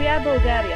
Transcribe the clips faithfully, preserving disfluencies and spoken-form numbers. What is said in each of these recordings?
коя е България?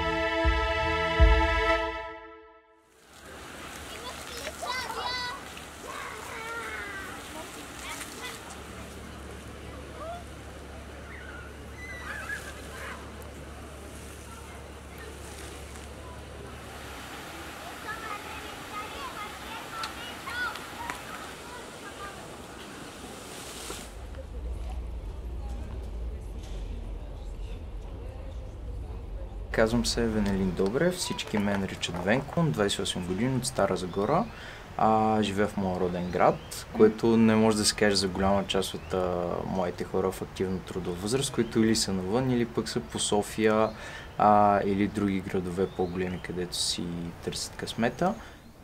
Казвам се Венелин Добрев, всички ме наричат Венко, двадесет и осем години от Стара Загора. А, живея в моя роден град, което не може да се каже за голяма част от а, моите хора в активна трудова възраст, които или са навън, или пък са по София, а, или други градове по-големи, където си търсят късмета.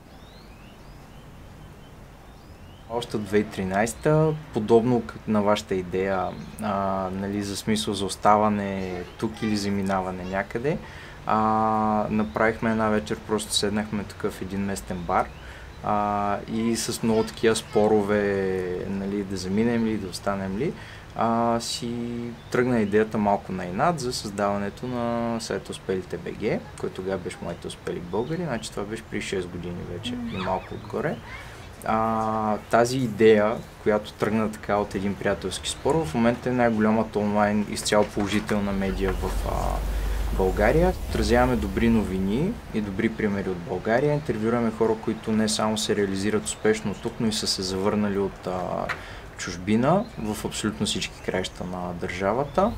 Още от две хиляди и тринадесета, подобно на вашата идея, а, нали, за смисъл за оставане тук или заминаване някъде, а, направихме една вечер, просто седнахме тук в един местен бар а, и с много такива спорове, нали, да заминем ли, да останем ли, а, си тръгна идеята малко на инат за създаването на сайта Успелите БГ, който тогава беше Моите успели българи, значи това беше при шест години вече и малко отгоре. А, тази идея, която тръгна така от един приятелски спор, в момента е най-голямата онлайн изцяло положителна медия в а, България. Отразяваме добри новини и добри примери от България. Интервюраме хора, които не само се реализират успешно тук, но и са се завърнали от а, чужбина в абсолютно всички краища на държавата.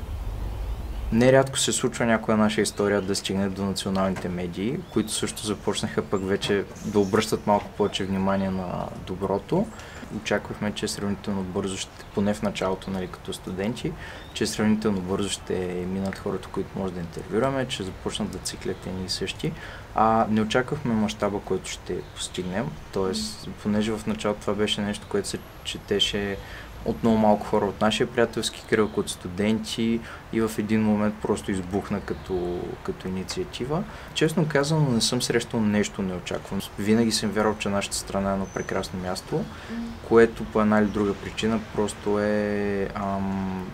Нерядко се случва някоя наша история да стигне до националните медии, които също започнаха пък вече да обръщат малко повече внимание на доброто. Очаквахме, че сравнително бързо ще, поне в началото, нали, като студенти, че сравнително бързо ще минат хората, които може да интервюраме, че започнат да циклят едни и същи. А не очаквахме мащаба, който ще постигнем. Тоест, понеже в началото това беше нещо, което се четеше от много малко хора от нашия приятелски кръг, от студенти и в един момент просто избухна като, като инициатива. Честно казано, не съм срещал нещо неочаквано. Винаги съм вярвал, че нашата страна е едно прекрасно място, mm. което по една или друга причина просто е ам,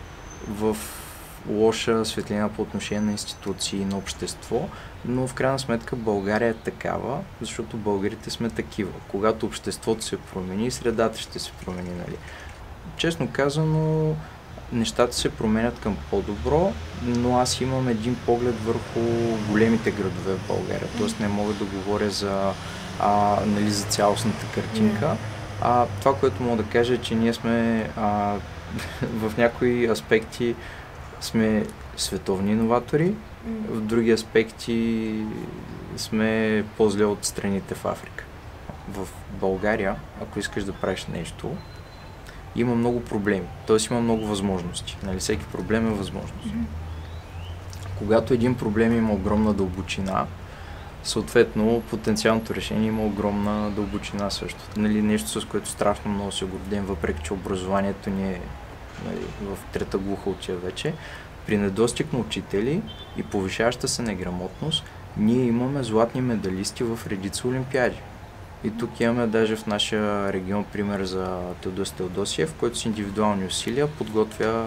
в лоша светлина по отношение на институции, на общество, но в крайна сметка България е такава, защото българите сме такива. Когато обществото се промени, средата ще се промени, нали? Честно казано, нещата се променят към по-добро, но аз имам един поглед върху големите градове в България. Тоест не мога да говоря за, а, нали, за цялостната картинка. А, това, което мога да кажа е, че ние сме а, в някои аспекти сме световни иноватори, в други аспекти сме по-зле от страните в Африка. В България, ако искаш да правиш нещо, има много проблеми, т.е. има много възможности. Нали? Всеки проблем е възможност. Mm-hmm. Когато един проблем има огромна дълбочина, съответно потенциалното решение има огромна дълбочина също. Нали? Нещо, с което страшно много се гордеем, въпреки че образованието ни е, нали, в трета глуха учия вече. При недостиг на учители и повишаваща се неграмотност, ние имаме златни медалисти в редица олимпиади. И тук имаме даже в нашия регион пример за Теодос Теодосиев, който с индивидуални усилия подготвя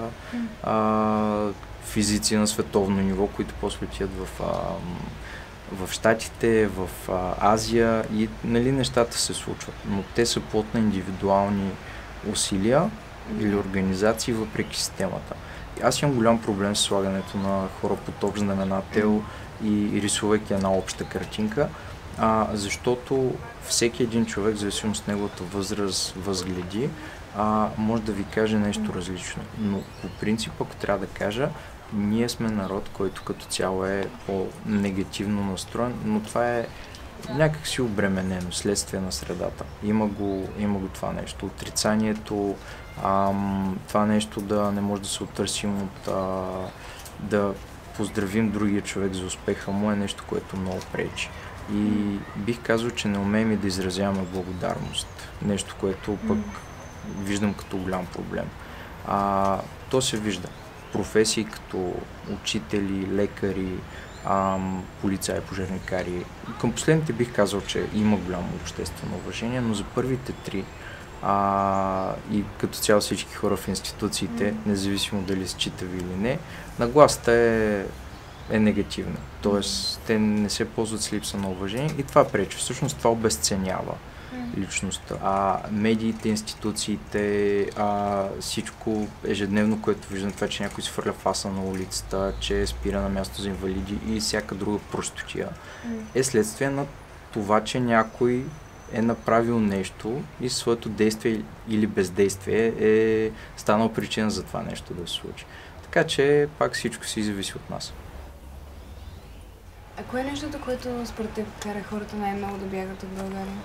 а, физици на световно ниво, които после отиват в, а, в Щатите, в а, Азия и, нали, нещата се случват. Но те са плод на индивидуални усилия или организации въпреки системата. Аз имам голям проблем с слагането на хора под общ знаменател и рисувайки една обща картинка. А, защото всеки един човек, в зависимост от неговата възраст, възгледи, а, може да ви каже нещо различно. Но по принцип, ако трябва да кажа, ние сме народ, който като цяло е по-негативно настроен, но това е някак си обременено, следствие на средата. Има го, има го това нещо. Отрицанието, ам, това нещо да не може да се отърсим от а, да поздравим другия човек за успеха му е нещо, което много пречи. И бих казал, че не умеем и да изразяваме благодарност. Нещо, което пък виждам като голям проблем. А, то се вижда. Професии като учители, лекари, ам, полицаи, пожарникари. Към последните бих казал, че има голямо обществено уважение, но за първите три а, и като цяло всички хора в институциите, независимо дали са читави или не, нагласата е е негативна. Тоест, те не се ползват с липса на уважение и това пречи. Всъщност това обесценява личността. А медиите, институциите, а, всичко ежедневно, което виждам, това, че някой се хвърля фаса на улицата, че спира на място за инвалиди и всяка друга простотия, е следствие на това, че някой е направил нещо и своето действие или бездействие е станал причина за това нещо да се случи. Така че пак всичко си зависи от нас. А кое е нещото, което според теб кара хората най-много да бягат от България?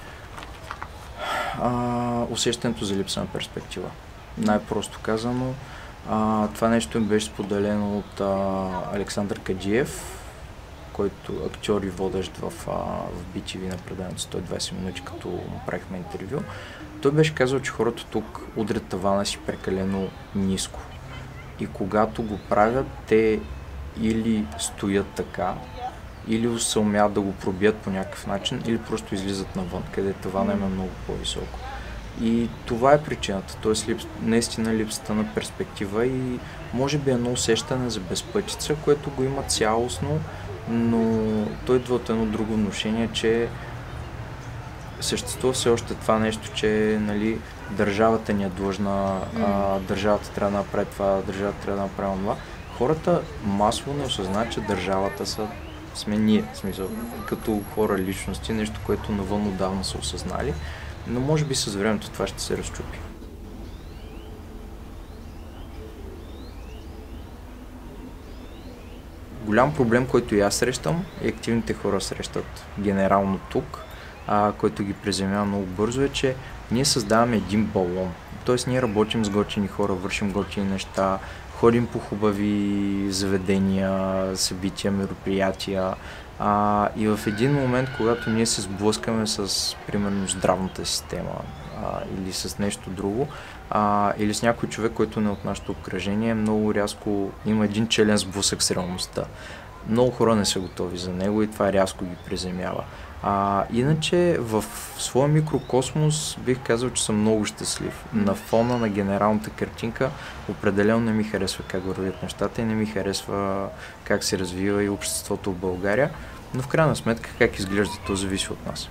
А, усещането за липса на перспектива. Най-просто казано, а, това нещо им беше споделено от а, Александър Каджиев, който актьор и водещ в, а, в би ти ви на предаването сто и двайсет минути, като му правихме интервю. Той беше казал, че хората тук удрят тавана си прекалено ниско. И когато го правят, те или стоят така, или се умеят да го пробият по някакъв начин, или просто излизат навън, където тавана им е много по-високо. И това е причината, т.е. Лип... наистина липсата на перспектива и може би едно усещане за безпътица, което го има цялостно, но той идва от едно друго внушение, че съществува все още това нещо, че нали, държавата ни е длъжна, mm. а, държавата трябва да направи това, държавата трябва да направи това. Хората масово не осъзнават, че държавата са, сме ние, в смисъл, като хора, личности, нещо, което навън отдавна са осъзнали, но може би с времето това ще се разчупи. Голям проблем, който и аз срещам, и активните хора срещат генерално тук, а, който ги приземява много бързо, е, че ние създаваме един балон. Тоест ние работим с готини хора, вършим готини неща, ходим по хубави заведения, събития, мероприятия. А, и в един момент, когато ние се сблъскаме с, примерно, здравната система а, или с нещо друго, а, или с някой човек, който не е от нашето обкръжение, много рязко има един челен сблъсък с реалността. Много хора не са готови за него и това рязко ги приземява. А, иначе в своя микрокосмос бих казал, че съм много щастлив. На фона на генералната картинка определено не ми харесва как вървят нещата и не ми харесва как се развива и обществото в България, но в крайна сметка как изглежда, то зависи от нас.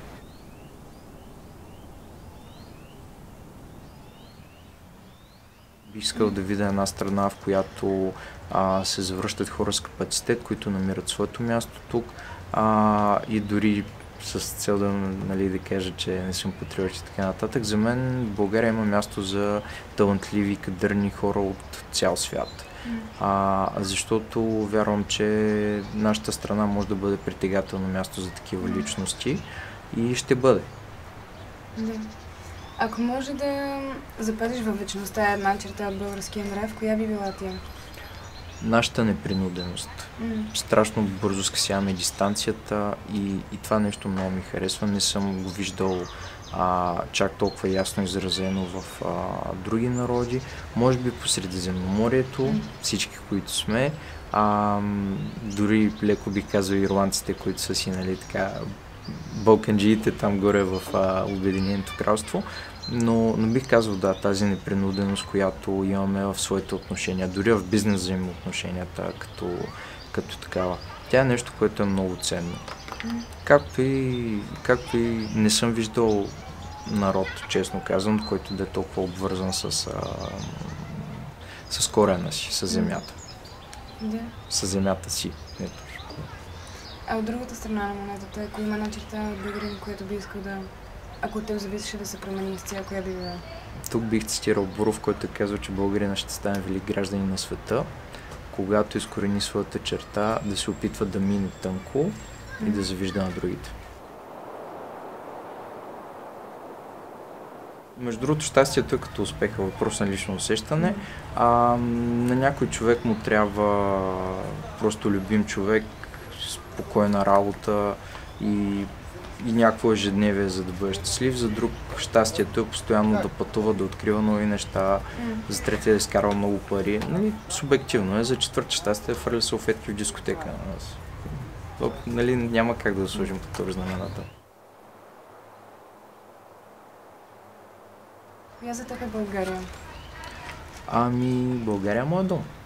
Бих искал да видя една страна, в която а, се завръщат хора с капацитет, които намират своето място тук а, и дори с цел да, нали, да кажа, че не съм патриот и така нататък. За мен в България има място за талантливи, кадърни хора от цял свят. А, защото вярвам, че нашата страна може да бъде притегателно място за такива личности и ще бъде. Да. Ако може да запазиш във вечността една черта от българския нрав, коя би била тя? Нашата непринуденост. Mm. Страшно бързо скъсяваме дистанцията и, и това нещо много ми харесва. Не съм го виждал а, чак толкова ясно изразено в а, други народи. Може би по Средиземноморието, mm. всички, които сме. А, дори леко би казал ирландците, които са си, нали, така, балканджиите там горе в а, Обединеното кралство. Но, но бих казал, да, тази непринуденост, която имаме в своите отношения, дори в бизнес взаимоотношенията като, като такава. Тя е нещо, което е много ценно. Както и, както и не съм виждал народ, честно казвам, който да е толкова обвързан с, а, с корена си, с земята. Да. С земята си. Ето. А от другата страна на монетата, ако има една черта от българин, която би искал да... Ако от теб зависеше да се промени изцяло, коя би била? Тук бих цитирал Буров, който казва, че българина ще стане велик гражданин на света, когато изкорени своята черта, да се опитва да мине тънко mm. и да завижда на другите. Между другото, щастието е като успеха, въпрос на лично усещане. Mm. А, на някой човек му трябва просто любим човек, спокойна работа и и някакво ежедневие, за да бъде щастлив. За друг щастието е постоянно да пътува, да открива нови неща, mm. за третия да изкарва много пари. Нали, субективно е. За четвърти щастие е фърля салфетки в дискотека. Нали, няма как да сложим по този знамената. Коя за теб е България? Ами, България е моят дом.